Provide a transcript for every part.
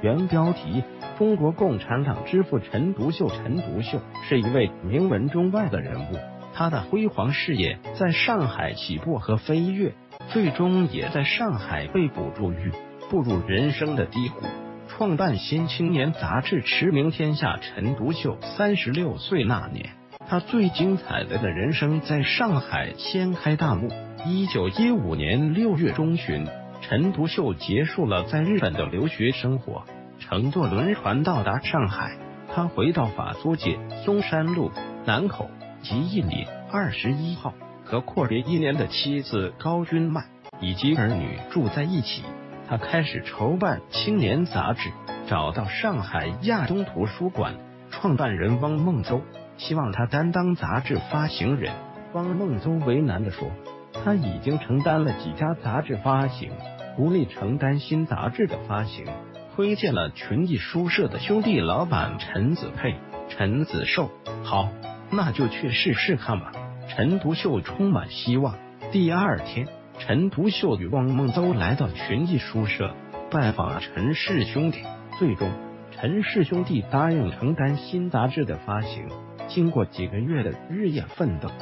原标题：中国共产党之父陈独秀。陈独秀是一位名闻中外的人物，他的辉煌事业在上海起步和飞跃，最终也在上海被捕入狱，步入人生的低谷。创办《新青年》杂志驰名天下。陈独秀36岁那年，他最精彩的人生在上海掀开大幕。1915年6月中旬，陈独秀结束了在日本的留学生活，乘坐轮船到达上海。他回到法租界、松山路、南口及义里21号，和阔别1年的妻子高君曼以及儿女住在一起。他开始筹办《青年》杂志，找到上海亚东图书馆创办人汪孟邹，希望他担当杂志发行人。汪孟邹为难地说，他已经承担了几家杂志发行，无力承担新杂志的发行，推荐了群益书社的兄弟老板陈子佩、陈子寿。好，那就去试试看吧。陈独秀充满希望。第二天，陈独秀与汪孟邹来到群益书社拜访陈氏兄弟，最终陈氏兄弟答应承担新杂志的发行。经过几个月的日夜奋斗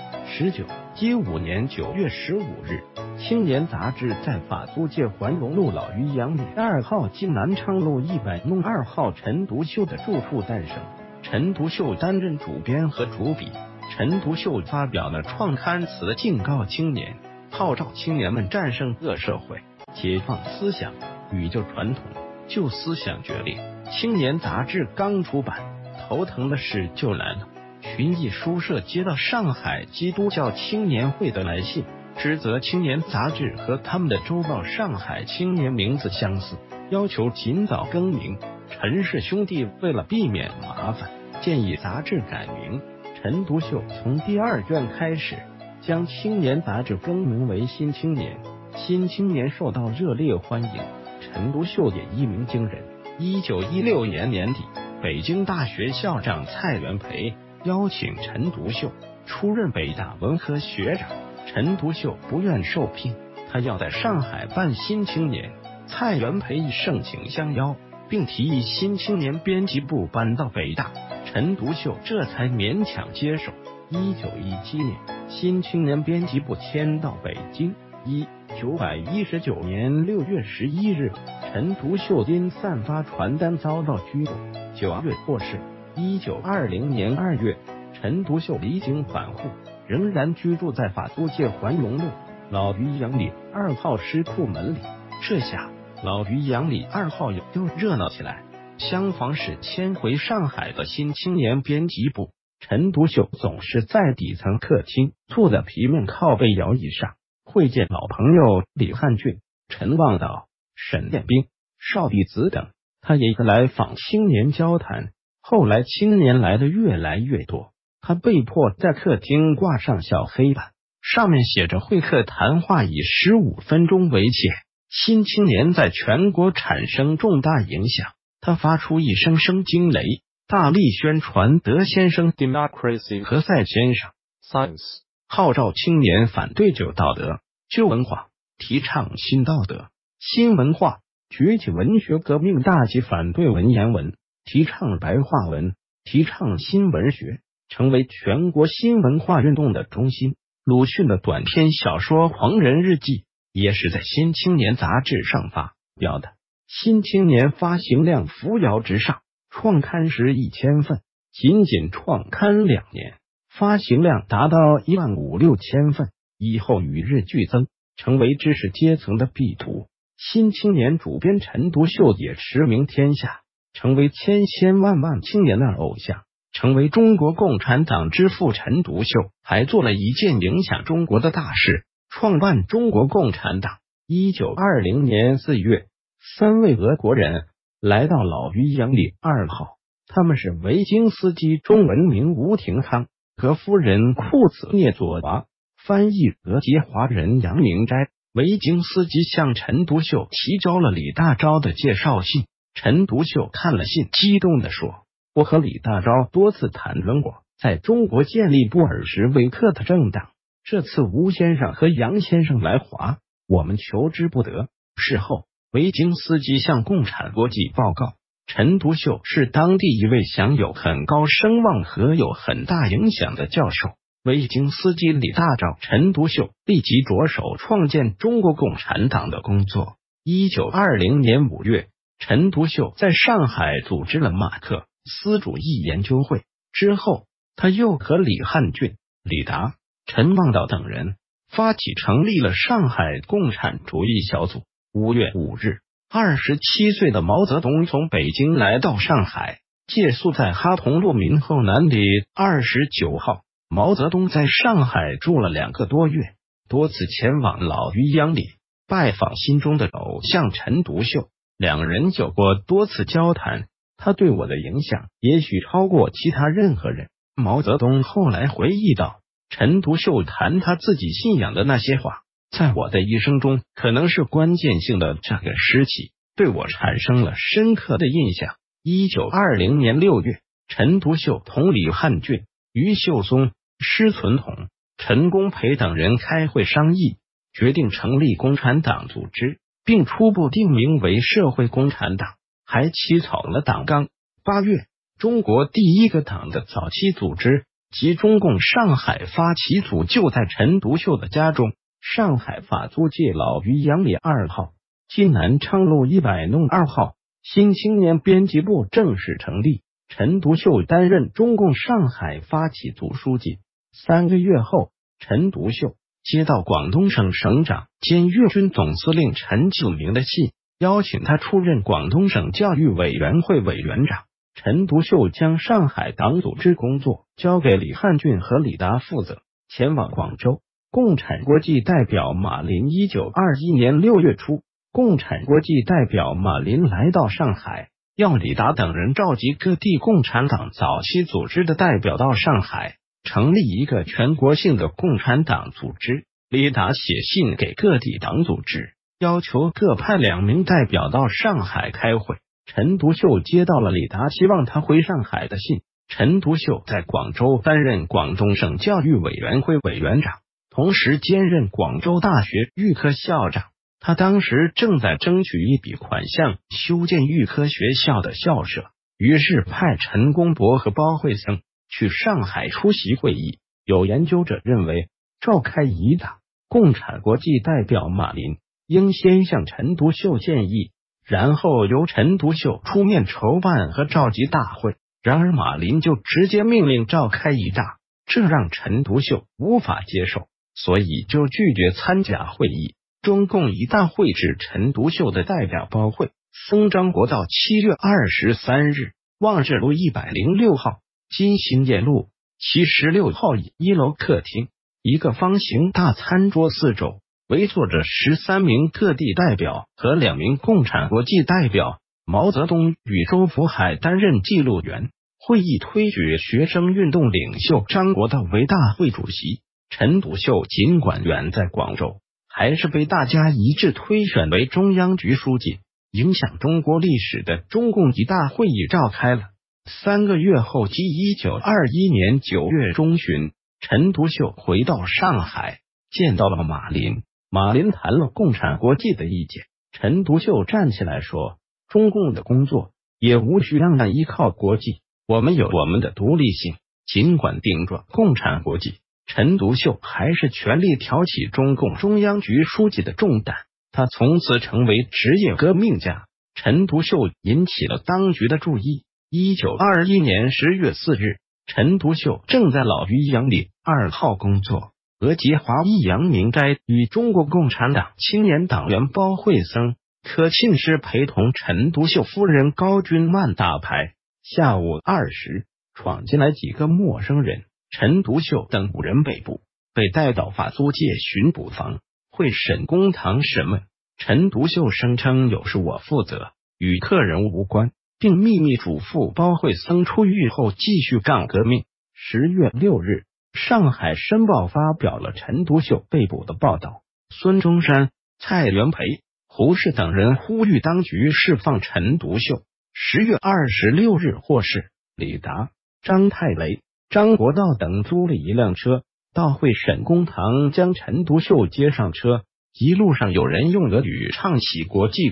，1915年9月15日，《青年》杂志在法租界环龙路老余杨里2号及南昌路100弄2号陈独秀的住处诞生。陈独秀担任主编和主笔。陈独秀发表了创刊词，警告青年，号召青年们战胜恶社会，解放思想，与旧传统、旧思想决裂。《青年》杂志刚出版，头疼的事就来了。群益书社接到上海基督教青年会的来信，指责《青年》杂志和他们的周报《上海青年》名字相似，要求尽早更名。陈氏兄弟为了避免麻烦，建议杂志改名。陈独秀从第2卷开始，将《青年》杂志更名为《新青年》。《新青年》受到热烈欢迎，陈独秀也一鸣惊人。1916年年底，北京大学校长蔡元培邀请陈独秀出任北大文科学长，陈独秀不愿受聘，他要在上海办《新青年》。蔡元培以盛情相邀，并提议《新青年》编辑部搬到北大，陈独秀这才勉强接受。1917年，《新青年》编辑部迁到北京。1919年6月11日，陈独秀因散发传单遭到拘捕，9月过世。1920年2月，陈独秀离京返沪，仍然居住在法租界环龙路老余杨里2号尸库门里。这下老余杨里2号又热闹起来。厢房是迁回上海的《新青年》编辑部，陈独秀总是在底层客厅坐在皮面靠背摇椅上，会见老朋友李汉俊、陈望道、沈殿兵、邵弟子等。他也来访青年交谈。后来青年来的越来越多，他被迫在客厅挂上小黑板，上面写着会客谈话以15分钟为界。新青年在全国产生重大影响，他发出一声声惊雷，大力宣传德先生 Democracy 和赛先生 Science， 号召青年反对旧道德、旧文化，提倡新道德、新文化，崛起文学革命大旗，反对文言文，提倡白话文，提倡新文学，成为全国新文化运动的中心。鲁迅的短篇小说《狂人日记》也是在《新青年》杂志上发表的。《新青年》发行量扶摇直上，创刊时1000份，仅创刊2年，发行量达到15000-6千份，以后与日俱增，成为知识阶层的必读。《新青年》主编陈独秀也驰名天下，成为千千万万青年的偶像，成为中国共产党之父。陈独秀还做了一件影响中国的大事，创办中国共产党。1920年4月，3位俄国人来到老余杨里2号，他们是维京斯基中文名吴廷康和夫人库兹涅佐娃，翻译俄籍华人杨明斋。维京斯基向陈独秀提交了李大钊的介绍信。陈独秀看了信，激动地说，我和李大钊多次谈论过在中国建立布尔什维克的政党，这次吴先生和杨先生来华，我们求之不得。事后维京斯基向共产国际报告， 陈独秀是当地一位享有很高声望和有很大影响的教授。未经司机李大钊，陈独秀立即着手创建中国共产党的工作。1920年5月，陈独秀在上海组织了马克思主义研究会，之后他又和李汉俊、李达、陈望道等人发起成立了上海共产主义小组。5月5日，27岁的毛泽东从北京来到上海，借宿在哈同路民后南里。29号，毛泽东在上海住了2个多月，多次前往老余央里拜访心中的偶像陈独秀，两人有过多次交谈，他对我的影响也许超过其他任何人。毛泽东后来回忆道，陈独秀谈他自己信仰的那些话，在我的一生中可能是关键性的，这个时期对我产生了深刻的印象。1920年6月，陈独秀同李汉俊、于秀松、施存统、陈公培等人开会商议，决定成立共产党组织，并初步定名为社会共产党，还起草了党纲。8月，中国第一个党的早期组织及中共上海发起组就在陈独秀的家中，上海法租界老余央里2号、今南昌路100弄2号新青年编辑部正式成立，陈独秀担任中共上海发起组书记。3个月后，陈独秀接到广东省省长兼粤军总司令陈救民的信，邀请他出任广东省教育委员会委员长。陈独秀将上海党组织工作交给李汉俊和李达负责，前往广州。共产国际代表马林1921年6月初，共产国际代表马林来到上海，要李达等人召集各地共产党早期组织的代表到上海，成立一个全国性的共产党组织。李达写信给各地党组织，要求各派2名代表到上海开会。陈独秀接到了李达希望他回上海的信。陈独秀在广州担任广东省教育委员会委员长，同时兼任广州大学预科校长。他当时正在争取一笔款项修建预科学校的校舍，于是派陈公博和包惠僧去上海出席会议。有研究者认为，召开一大共产国际代表马林应先向陈独秀建议，然后由陈独秀出面筹办和召集大会。然而马林就直接命令召开一大，这让陈独秀无法接受，所以就拒绝参加会议。中共一大会指陈独秀的代表包惠僧、张国道。7月23日，望志路106号、金星业路76号1楼客厅，一个方形大餐桌四周围坐着13名各地代表和2名共产国际代表。毛泽东与周福海担任记录员。会议推举学生运动领袖张国道为大会主席。陈独秀尽管远在广州，还是被大家一致推选为中央局书记。影响中国历史的中共一大会议召开了。3个月后，即1921年9月中旬，陈独秀回到上海，见到了马林。马林谈了共产国际的意见。陈独秀站起来说，中共的工作也无需让它依靠国际，我们有我们的独立性。尽管顶撞共产国际，陈独秀还是全力挑起中共中央局书记的重担。他从此成为职业革命家。陈独秀引起了当局的注意。1921年10月4日，陈独秀正在老余央里2号工作。俄籍华裔杨明斋与中国共产党青年党员包惠僧、柯庆施陪同陈独秀夫人高君曼打牌。下午2时，闯进来几个陌生人，陈独秀等5人被捕，被带到法租界巡捕房会审公堂审问。陈独秀声称有事我负责，与客人无关，并秘密嘱咐包惠僧出狱后继续干革命。10月6日，上海申报发表了陈独秀被捕的报道。孙中山、蔡元培、胡适等人呼吁当局释放陈独秀。10月26日，霍氏、李达、张太雷、张国道等租了一辆车到会审公堂，将陈独秀接上车。一路上有人用俄语唱起国际歌，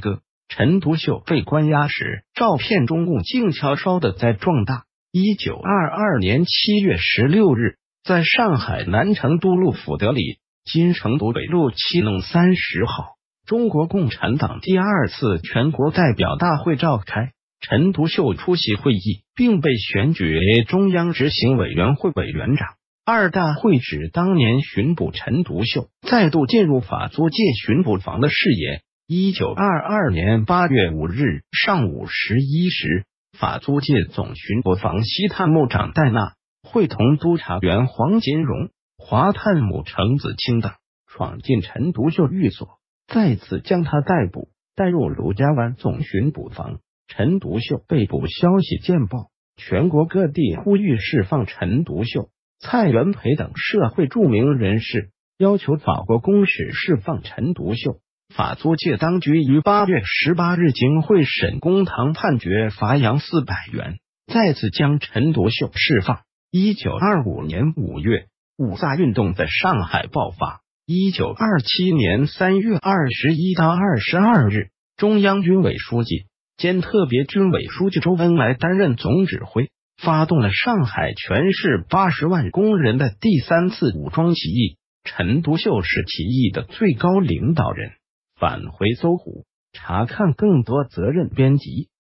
陈独秀被关押时，照片中共静悄悄的在壮大。1922年7月16日，在上海南成都路福德里（今成都北路7弄30号），中国共产党第2次全国代表大会召开，陈独秀出席会议，并被选举为中央执行委员会委员长。2大会指当年巡捕陈独秀再度进入法租界巡捕房的视野。1922年8月5日上午11时，法租界总巡捕房西探目长戴娜会同督察员黄金荣、华探母程子清等闯进陈独秀寓所，再次将他逮捕，带入卢家湾总巡捕房。陈独秀被捕消息见报，全国各地呼吁释放陈独秀。蔡元培等社会著名人士要求法国公使释放陈独秀。法租界当局于8月18日经会审公堂判决罚洋400元，再次将陈独秀释放。1925年5月，五卅运动在上海爆发。1927年3月21到22日，中央军委书记兼特别军委书记周恩来担任总指挥，发动了上海全市80万工人的第3次武装起义。陈独秀是起义的最高领导人。返回搜狐，查看更多责任编辑。